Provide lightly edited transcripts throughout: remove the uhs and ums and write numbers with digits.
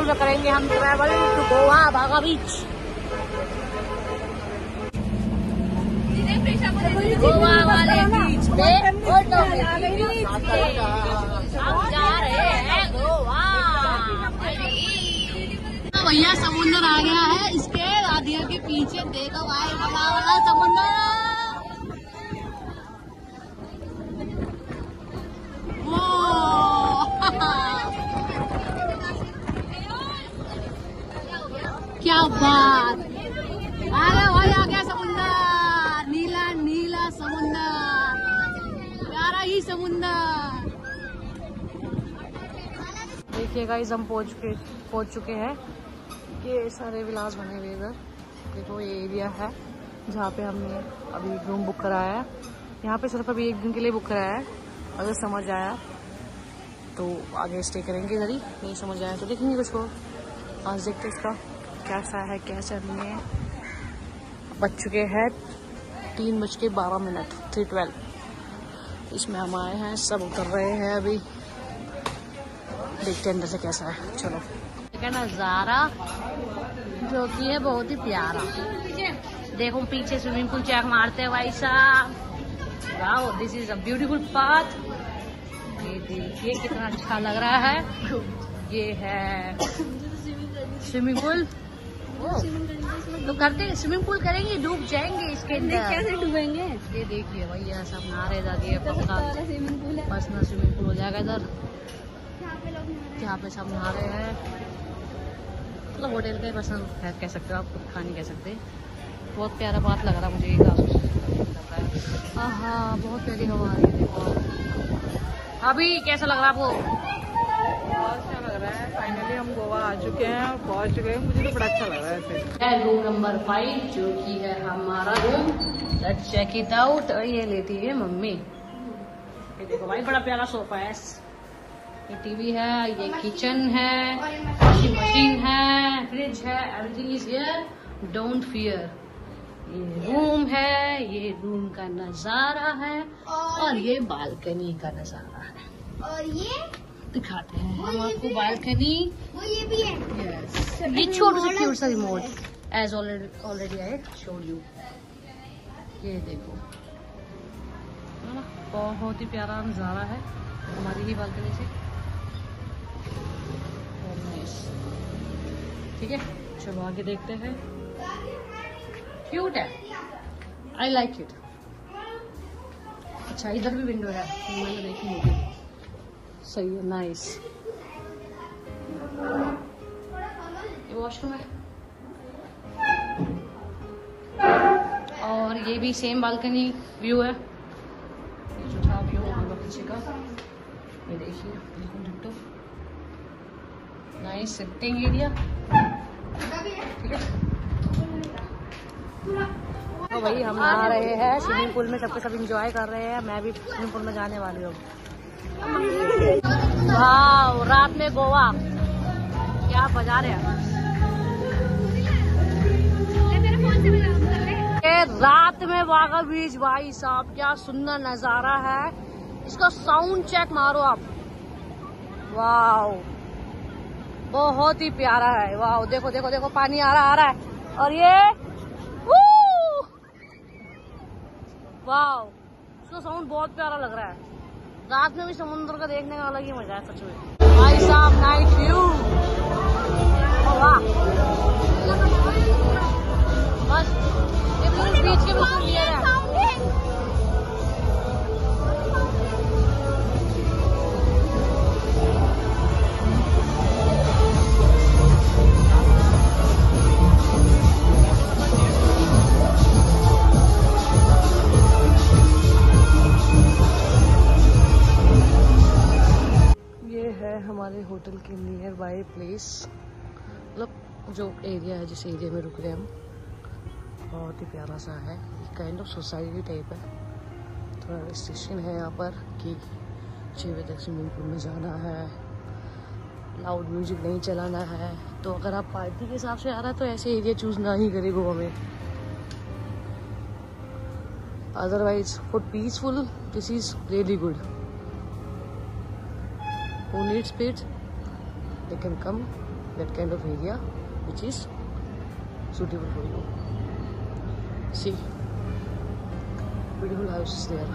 Swimming pool में करेंगे हम ट्रैवल टू गोवा बागा बीच। गोवा वाले बीच पे फोटो हम जा रहे हैं गोवा। भैया समुद्र आ गया है इसके वादियों के पीछे, देखो भाई बड़ा वाला समुद्र। क्या बात, आ गया भाई, आ गया समुद्र, नीला नीला समुद्र, प्यारा ही समुद्र। देखिए गाइस हम पहुंच चुके हैं। ये सारे विलास बने हुए इधर, देखो ये एरिया है जहाँ पे हमने अभी रूम बुक कराया है। यहाँ पे सिर्फ अभी एक दिन के लिए बुक कराया है, अगर समझ आया तो आगे स्टे करेंगे इधर ही, नहीं समझ आया तो देखेंगे कुछ और। आज देखते इसका कैसा है, कैसा नहीं है। बज चुके हैं 3:12, 3:12। इसमें हम आए हैं, सब उतर रहे हैं अभी, देखते हैं अंदर से कैसा है। चलो नज़ारा जो कि है बहुत ही प्यारा। देखो पीछे स्विमिंग पूल चेक मारते हैं भाई साहब। Wow, this is a beautiful path. ये देखिए कितना अच्छा लग रहा है। ये है स्विमिंग पूल। तो करते स्विमिंग पूल करेंगे, डूब जाएंगे इसके अंदर। कैसे डूबेंगे? ये देखिए भैया सब नहा रहे जाती पर्सनल स्विमिंग पूल हो जाएगा इधर, यहाँ पे सब नहा रहे हैं। मतलब होटल का पर्सनल कह सकते हो आप, खुद खाने कह सकते हैं। बहुत प्यारा बात लग रहा मुझे ये का। हाँ बहुत प्यारी हवा आ रही है। देखो अभी कैसा लग रहा है आपको? बहुत अच्छा लग रहा है। फाइनली हम गोवा आ चुके हैं और पहुंच चुके हैं। मुझे तो बड़ा अच्छा लग रहा है। रूम नंबर 5 जो कि है हमारा room. Let's check it out. और ये लेती है मम्मी। ये देखो भाई बड़ा प्यारा सोफा है, ये टीवी है, ये किचन है, वॉशिंग मशीन है, फ्रिज है, everything is here, don't fear. ये रूम है, ये रूम का नजारा है, और ये बालकनी का नजारा है। और ये दिखाते हैं हम आपको बालकनी। ये भी है। यस, ये छोटा सा क्यूट सा remote as already I showed you. ये देखो बहुत ही प्यारा नजारा है हमारी ही बालकनी से। ठीक है चलो आगे देखते हैं। क्यूट है, आई लाइक इट। अच्छा इधर भी विंडो है, मैंने देखी नहीं, सही है, नाइस। ये वॉशरूम है और ये भी सेम बालकनी व्यू है। ये जो था व्यू होगा पीछे का, ये देखिए बिल्कुल डिट्टो, नाइस सिटिंग एरिया। ठीक है तो भाई हम आ रहे हैं स्विमिंग पूल में, सबके सब इंजॉय कर रहे हैं। मैं भी स्विमिंग पूल में जाने वाली हूँ। वाह रात में गोवा, क्या बजा रहे हैं। रात में बागा बीच भाई साहब, क्या सुंदर नजारा है। इसका साउंड चेक मारो आप, वाह बहुत ही प्यारा है। वाह देखो देखो देखो पानी आ रहा है। और ये वाह इसका साउंड बहुत प्यारा लग रहा है। रात में भी समुद्र का देखने का अलग ही मजा है सच में भाई साहब। नाइट व्यू, वाह बस ये पूरे बीच के बिल्कुल नियर है। हमारे होटल के नियर बाय प्लेस, मतलब जो एरिया है जिस एरिया में रुक रहे हैं हम, बहुत ही प्यारा सा है। काइंड ऑफ सोसाइटी टाइप है। थोड़ा रिस्ट्रिक्शन है यहाँ पर कि 6 बजे तक स्विमिंग पूल में जाना है, लाउड म्यूजिक नहीं चलाना है। तो अगर आप पार्टी के हिसाब से आ रहा है तो ऐसे एरिया चूज ना ही करें गोवा में। Otherwise for peaceful this is really good. Who needs speed? They can come that kind of area which is suitable for you. See, beautiful houses there.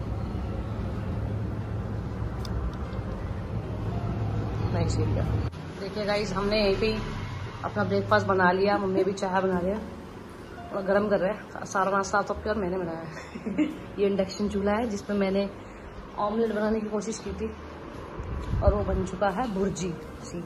Nice area. देखिए गाइस, हमने यहीं पे अपना breakfast बना लिया, मम्मी भी चाय बना लिया और गरम कर रहे हैं। सारा नाश्ता तो और मैंने बनाया है। ये इंडक्शन चूल्हा है जिसमें मैंने ऑमलेट बनाने की कोशिश की थी और वो बन चुका है भुर्जी। सी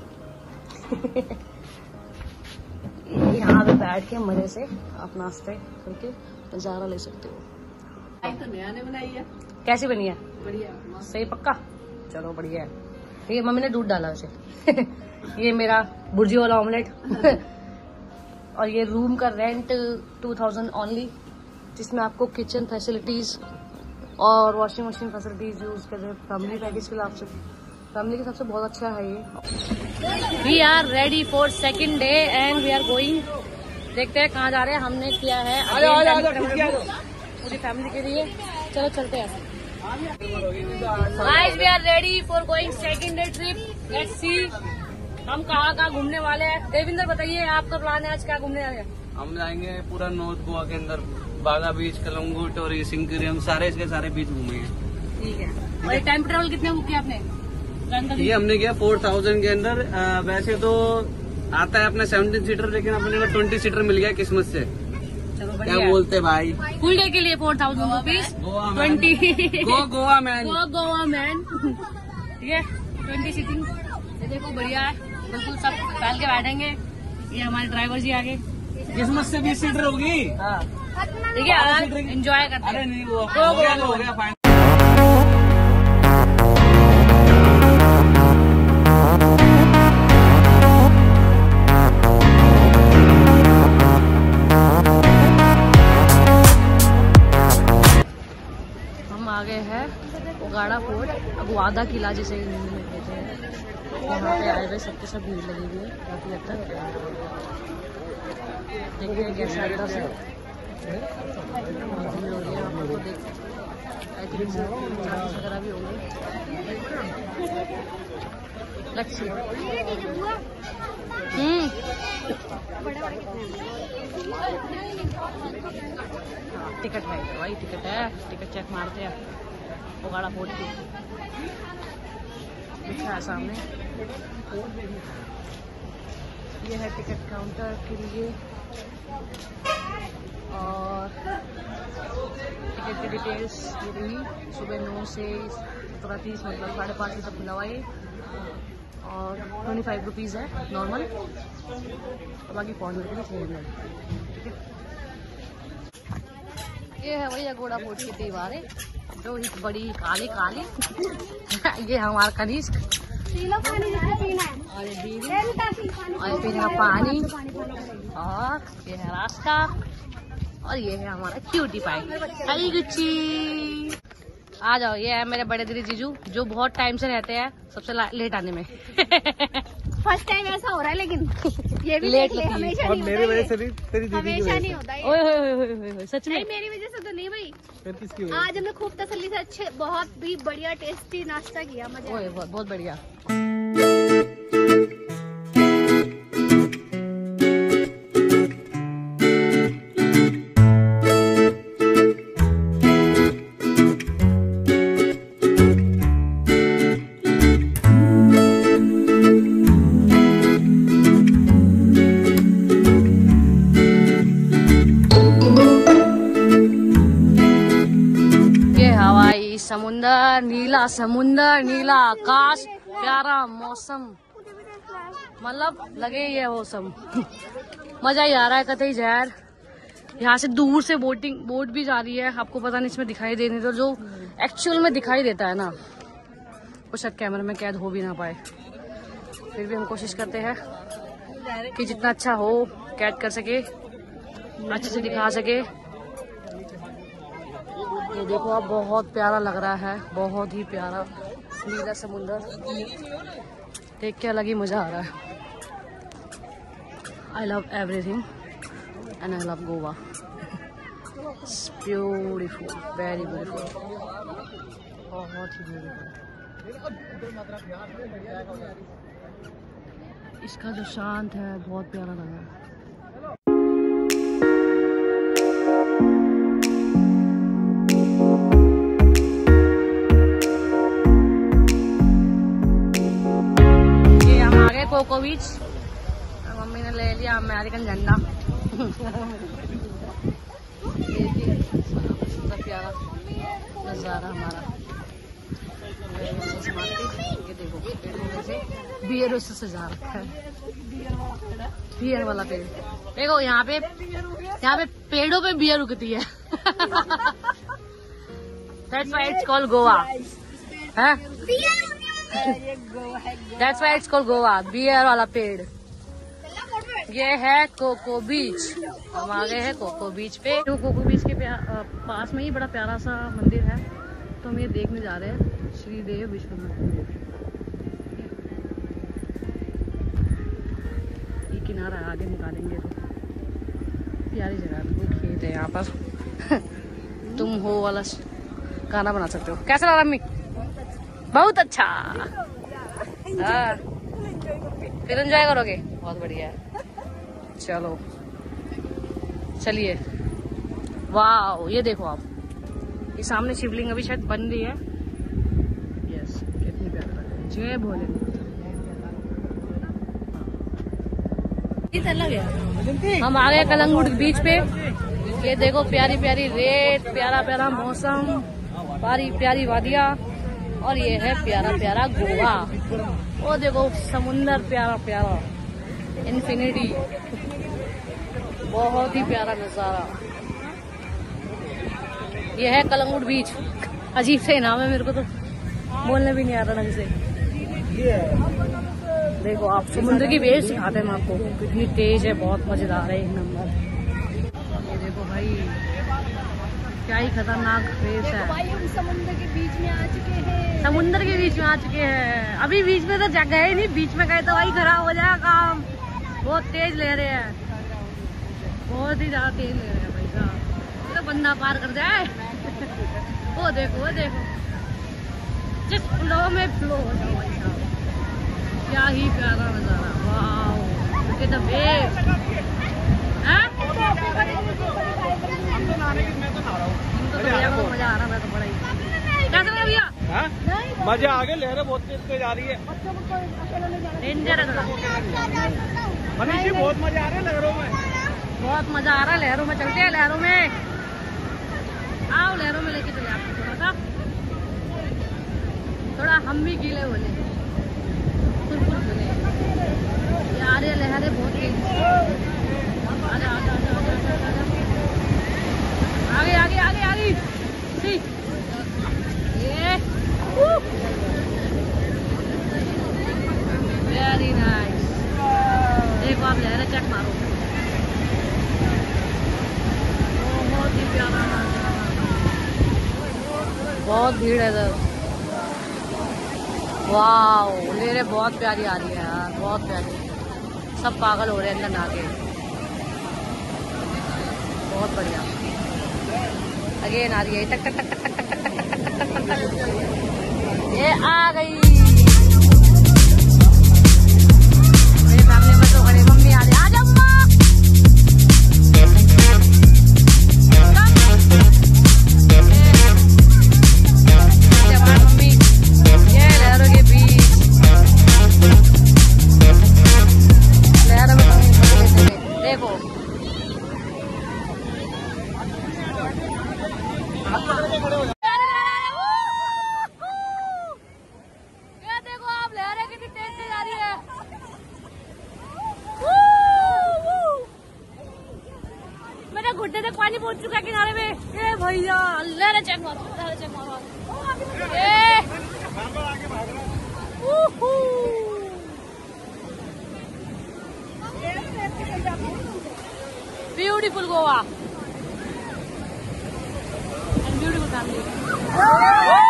यहाँ पे बैठ के मजे से आप नाश्ते करके नजारा ले सकते हो। तो नया ने बनाई है। कैसी बनी है? बढ़िया, सही पक्का? चलो बढ़िया है। ये मम्मी ने दूध डाला उसे। ये मेरा भुर्जी वाला ऑमलेट। और ये रूम का रेंट 2000 ओनली, जिसमें आपको किचन फैसिलिटीज और वॉशिंग मशीन फैसिलिटीज यूज कर रहे हैं। फैमिली पैकेज के हिसाब से, फैमिली के हिसाब से बहुत अच्छा है ये। We are ready for second day and we are going. देखते हैं कहाँ जा रहे हैं। हमने किया है पूरी फैमिली के लिए। चलो चलते हैं। Guys, we are ready for going second day trip. Let's see हम कहाँ घूमने वाले हैं। देविंदर बताइए, आपका प्लान है आज क्या घूमने जा रहे हैं? हम जाएंगे पूरा नॉर्थ गोवा के अंदर, बागा बीच, कलंगुट और सिंकरी, हम सारे इसके सारे बीच घूमेंगे। ठीक है। और टाइम ट्रेवल कितने बुक किया आपने? ये हमने किया 4000 के अंदर। वैसे तो आता है अपना 17 सीटर, लेकिन अपने को 20 सीटर मिल गया किस्मत से। क्या बोलते भाई? फुल डे के लिए 4000 rupees. 20 Goa man. Goa man. ठीक है, 20 सीटिंग। ये देखो बढ़िया है, बिल्कुल सब फैल के बैठेंगे। ये हमारे ड्राइवर जी आगे। किस्मत से 20 सीटर होगी। ठीक है, एंजॉय करते हैं। अरे नहीं, वो हो गया फाइनल। आ गए हैं ओगाड़ा फोर्ट। अब वो आधा किला जिसे हिंदी में कहते हैं। यहाँ पे आए हुए सबके सब भीड़ लगी हुई है काफी हद तक। देखते हैं कैसा एड्रेस है। भीड़ हो रही है, आप लोग को देख आई थिंक चार्जेस वगैरह भी होंगे। लक्ष्य टिकट है भाई, टिकट है। टिकट चेक मारते हैं। ओगाड़ा फोर्ट की लिखा है सामने। ये है टिकट काउंटर के लिए और टिकट की डिटेल्स ये रही। सुबह 9 से 17:30, मतलब 5:30 तक खुला हुआ है और 25 रुपीज़ है नॉर्मल, और बाकी पहुँचने के लिए 300। ठीक है, ये है भैया घोड़ा फोर्ट की दीवारें जो ही बड़ी काली काली। ये हमारा कनिष्क और ये पीने का पानी और ये है रास्ता और ये है हमारा क्यूटी पाई। हाय गुच्ची, आ जाओ। ये है मेरे बड़े दीदी जीजू जो बहुत टाइम से रहते हैं सबसे लेट आने में। फर्स्ट टाइम ऐसा हो रहा है, लेकिन ये भी लेट हमेशा नहीं मेरी वजह से भी, तेरी दीदी की हमेशा नहीं होता है। ओए सच में नहीं, मेरी वजह से तो नहीं भाई। फिर किसकी आज हमने खूब तसल्ली से अच्छे, बहुत भी बढ़िया टेस्टी नाश्ता किया। मजा ओए बहुत बढ़िया। समुंदर, नीला समुंदर, नीला आकाश, प्यारा मौसम, मतलब लगे ये मौसम। मजा ही आ रहा है कतई जहर। यहाँ से दूर से बोट भी जा रही है, आपको पता नहीं इसमें दिखाई देने तो, जो एक्चुअल में दिखाई देता है ना वो शायद कैमरे में कैद हो भी ना पाए। फिर भी हम कोशिश करते हैं कि जितना अच्छा हो कैद कर सके, अच्छे से दिखा सके। ये देखो अब बहुत प्यारा लग रहा है, बहुत ही प्यारा नीला समुंदर देख के अलग ही मजा आ रहा है। I love everything and I love Goa. It's beautiful, very beautiful, बहुत ही ब्यूटीफुल। इसका जो शांत है बहुत प्यारा लगा। ये हम आ गए कोको बीच। मम्मी ने ले लिया अमेरिकन झंडा। प्यारा नजारा हमारा। ये देखो बियर से सजा रखा है, बियर वाला पेड़। देखो यहाँ पे पेड़ों पे बियर उगती है। That's why it's called Goa. That's why it's called Goa, beer वाला पेड़। ये है कोको बीच। हम आ गए हैं कोको बीच पे। तो कोको बीच के पास में ही बड़ा प्यारा सा मंदिर है, तो हम ये देखने जा रहे हैं, श्रीदेव विश्वनाथ मंदिर। ये किनारा आगे निकालेंगे तो प्यारी जगह, कोई खेत है यहाँ पर। तुम हो वाला गाना बना सकते हो। कैसा लगा मम्मी? बहुत अच्छा। हाँ, फिर एंजॉय करोगे? बहुत बढ़िया है। चलो चलिए। वाह, ये देखो आप, ये सामने शिवलिंग अभी शायद बन रही है। यस, कितनी प्यारी लग रही है। जय भोलेनाथ। हम आ गए कलंगुट बीच पे। ये देखो प्यारी प्यारी रेत, प्यारा प्यारा मौसम, प्यारी प्यारी वादियाँ, और ये है प्यारा प्यारा गोवा। वो देखो समुंदर प्यारा प्यारा, इन्फिनिटी, बहुत ही प्यारा नजारा। ये है कलंगुट बीच। अजीब से नाम है, मेरे को तो बोलने भी नहीं आ रहा ढंग से। देखो आप, समुद्र की वेव सिखाते हैं हम आपको, कितनी तेज है, बहुत मजेदार है एक नंबर। ये देखो भाई, क्या ही खतरनाक वेव है। हम समुद्र के बीच में आ चुके हैं। समुद्र के बीच में आ चुके हैं। अभी बीच में तो गए नहीं, बीच में गए तो वही खराब हो जाएगा काम। बहुत तेज लहरें हैं, बहुत ही ज्यादा तेज लहरें हैं भाई साहब। तो बंदा पार कर जाए। वो देखो वो देखो, जिस फ्लो में फ्लो हो जाओ भाई साहब। क्या ही प्यारा नजारा। Wow, look at the wave. मजा आ रहा, मैं तो बड़ा ही। कैसा लगा भैया? मजा आ गया, लहरें बहुत तेज आ रही है। डेंजर है, मनीषी बहुत मजा आ रहा है लहरों में। बहुत मजा आ रहा है लहरों में। चलते हैं लहरों में। आओ लहरों में लेके चले आपको थोड़ा हम भी गीले बोले, फुल बोले। यार ये लहरें बहुत तेज। आजा आजा आजा आजा आजा, आगे आगे आगे आगे। ये वेरी नाइस। देखो आप लहरें चेक मारो, बहुत ही प्यारा। बहुत भीड़ है इधर। वाओ, लहरें बहुत प्यारी आ रही है यार, बहुत प्यारी। सब पागल हो रहे हैं अंदर नहा के। बहुत बढ़िया। अगेन आ रही है, टक टक टक टक टक टक टक टक टक टक। ये आ गई मेरे सामने। में तो खड़े मम्मी आ रही। आ जाओ अम्मा। मम्मी ये लहरों के बीच, लहरों में देखो। घुटने तक पानी पहुंच चुका है किनारे में। ए भैया, लहरें चेक मारो, लहरें चेक मारो। Beautiful Goa and beautiful family.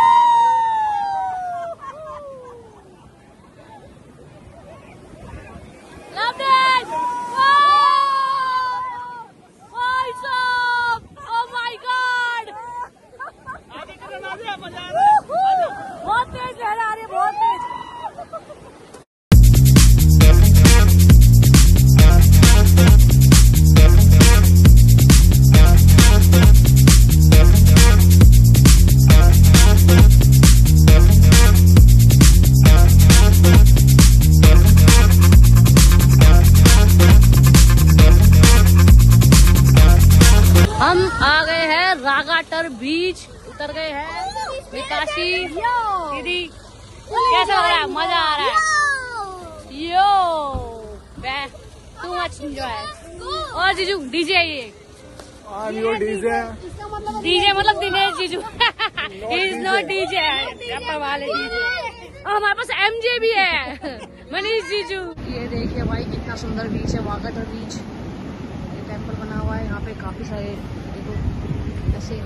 बहुत तेज लहर आ रही है, बहुत तेज। उतर गए हैं। विकासी दीदी कैसा लग रहा है? मजा आ रहा है। Yo too much enjoy. और जीजू डीजे है ये। डीजे मतलब दिनेश जीजू। इज नॉट डीजे, रैपर वाले डीजे। और हमारे पास एमजे भी है, मनीष जीजू। ये देखिए भाई कितना सुंदर बीच है, वागड बीच। ये टेम्पल बना हुआ है यहाँ पे, काफी सारे देखो ऐसे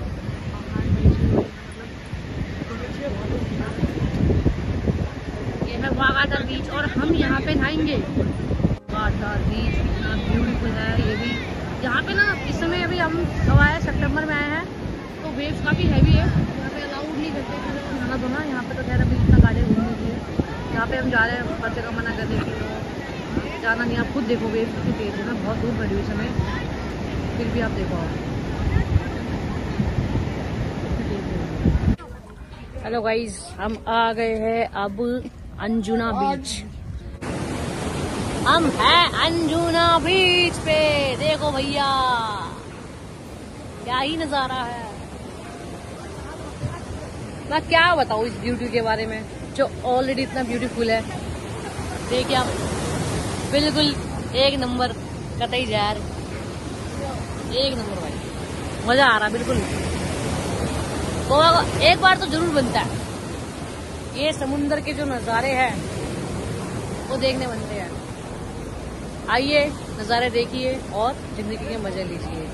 ये है वागड बीच और हम यहाँ पे नहाएंगे। वागड बीच कितना ब्यूटीफुल है ये भी। यहाँ पे ना इस समय अभी हम कब आए, सितंबर में आए हैं, तो वेव्स काफी हैवी है। यहाँ पे अलाउड नहीं करते नहाना धोना। यहाँ पे तो खैर अभी इतना गाड़ी घूमने की है। यहाँ पे हम जा रहे हैं, पर जगह मना कर देती तो जाना नहीं। आप खुद देखो वेव्स कितनी तेज है ना, बहुत दूर खड़ी हुई समय, फिर भी आप देखो आप। हेलो गाइज, हम आ गए हैं अब अंजुना बीच। हम हैं अंजुना बीच पे। देखो भैया क्या ही नजारा है। मैं क्या बताऊँ इस ब्यूटी के बारे में जो ऑलरेडी इतना ब्यूटीफुल है। देखिए आप, बिल्कुल एक नंबर कतई जार, एक नंबर भाई, मजा आ रहा बिल्कुल। गोवा एक बार तो जरूर बनता है। ये समुंदर के जो नजारे हैं वो देखने बनते हैं। आइए नज़ारे देखिए और जिंदगी के मजे लीजिए।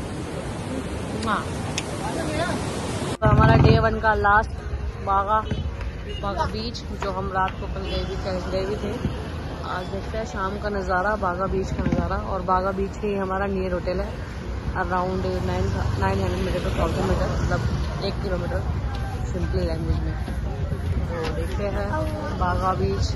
तो हमारा डे 1 का लास्ट बागा बीच, जो हम रात को कल गए भी थे। आज देखते हैं शाम का नज़ारा, बागा बीच का नज़ारा। और बागा बीच ही हमारा नियर होटल है। अराउंड 900 मीटर टू 1000 मीटर, मतलब 1 किलोमीटर सिंपली लैंग्वेज में। तो देखते हैं बागा बीच।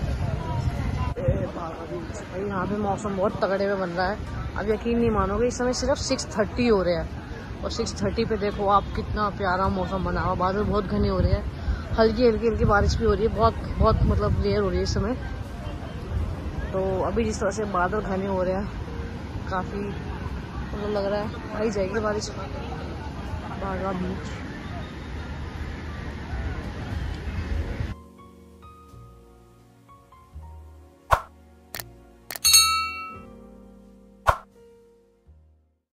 भाई यहाँ पे मौसम बहुत तगड़े में बन रहा है। अब यकीन नहीं मानोगे, इस समय सिर्फ 6:30 हो रहे हैं और 6:30 पे देखो आप कितना प्यारा मौसम बना हुआ। बादल बहुत घने हो रहे हैं, हल्की बारिश भी हो रही है, बहुत मतलब रेयर हो रही है इस समय। तो अभी जिस तरह से बादल घने हो रहे हैं, काफ़ी मतलब लग रहा है आ ही जाएगी बारिश। बागा बीच।